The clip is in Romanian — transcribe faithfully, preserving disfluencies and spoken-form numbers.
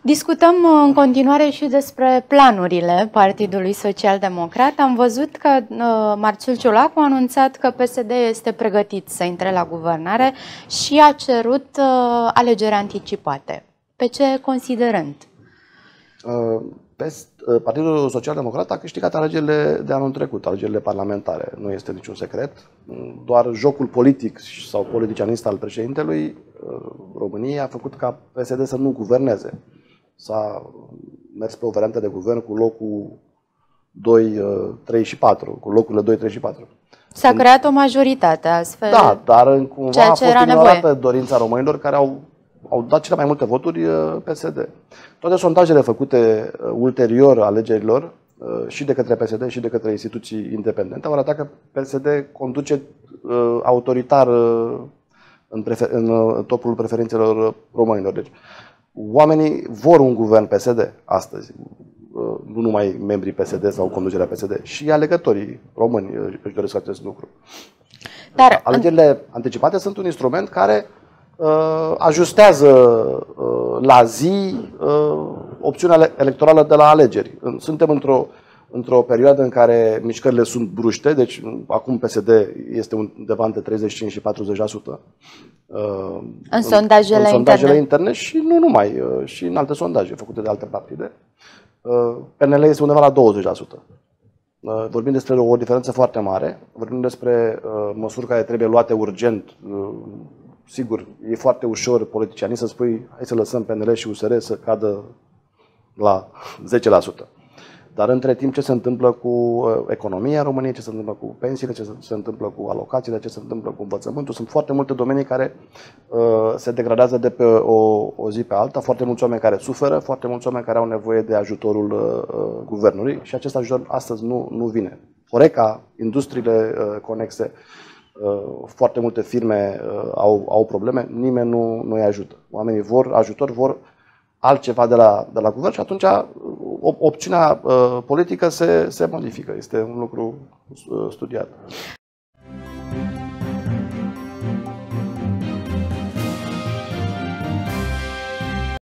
Discutăm în continuare și despre planurile Partidului Social Democrat. Am văzut că uh, Marcel Ciolacu a anunțat că P S D este pregătit să intre la guvernare și a cerut uh, alegeri anticipate. Pe ce considerând? Uh, Partidul Social Democrat a câștigat alegerile de anul trecut, alegerile parlamentare. Nu este niciun secret. Doar jocul politic sau politicianist al președintelui României a făcut ca P S D să nu guverneze. S-a mers pe o variantă de guvern cu locul doi, trei și patru, cu locurile doi, trei și patru. S-a creat o majoritate astfel. Da, dar cumva a fost ignorată dorința românilor care au, au dat cele mai multe voturi P S D. Toate sondajele făcute ulterior alegerilor și de către P S D și de către instituții independente au arătat că P S D conduce autoritar în, prefer, în topul preferințelor românilor. Deci, oamenii vor un guvern P S D astăzi, nu numai membrii P S D sau conducerea P S D, și alegătorii români își doresc acest lucru. Dar alegerile anticipate sunt un instrument care uh, ajustează uh, la zi uh, opțiunea electorală de la alegeri. Suntem într-o într-o perioadă în care mișcările sunt bruște, deci acum P S D este undeva între treizeci și cinci și patruzeci la sută. Uh, în sondajele, în sondajele interne. interne și nu numai, uh, și în alte sondaje făcute de alte partide. Uh, P N L este undeva la douăzeci la sută. Uh, vorbim despre o diferență foarte mare, vorbim despre uh, măsuri care trebuie luate urgent. Uh, sigur, e foarte ușor politicianist să spui hai să lăsăm P N L și U S R să cadă la zece la sută. Dar între timp ce se întâmplă cu economia României, ce se întâmplă cu pensiile, ce se întâmplă cu alocațiile, ce se întâmplă cu învățământul, sunt foarte multe domenii care uh, se degradează de pe o, o zi pe alta, foarte mulți oameni care suferă, foarte mulți oameni care au nevoie de ajutorul uh, guvernului și acest ajutor astăzi nu, nu vine. Horeca, industriile uh, conexe, uh, foarte multe firme uh, au, au probleme, nimeni nu, nu îi ajută. Oamenii vor ajutor, vor altceva de la, de la guvern și atunci opțiunea uh, politică se, se modifică. Este un lucru uh, studiat.